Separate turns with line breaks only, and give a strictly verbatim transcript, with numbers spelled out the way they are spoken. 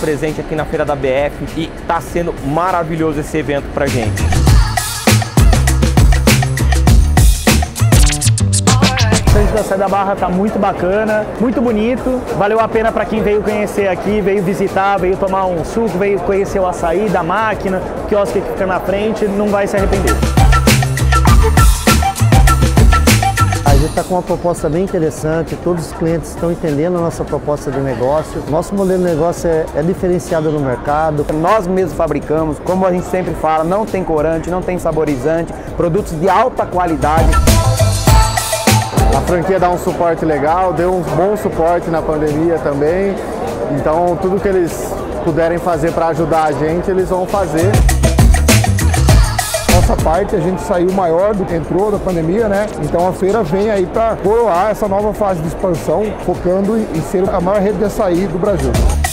presente aqui na Feira da B F e tá sendo maravilhoso esse evento pra gente.
O stand da Sai da Barra está muito bacana, muito bonito, valeu a pena para quem veio conhecer aqui, veio visitar, veio tomar um suco, veio conhecer o açaí da máquina, o quiosque que fica na frente, não vai se arrepender.
A gente está com uma proposta bem interessante, todos os clientes estão entendendo a nossa proposta de negócio. Nosso modelo de negócio é, é diferenciado no mercado.
Nós mesmos fabricamos, como a gente sempre fala, não tem corante, não tem saborizante, produtos de alta qualidade.
A franquia dá um suporte legal, deu um bom suporte na pandemia também, então tudo que eles puderem fazer para ajudar a gente, eles vão fazer.
Nossa parte, a gente saiu maior do que entrou da pandemia, né? Então a feira vem aí para coroar essa nova fase de expansão, focando em ser a maior rede de açaí do Brasil.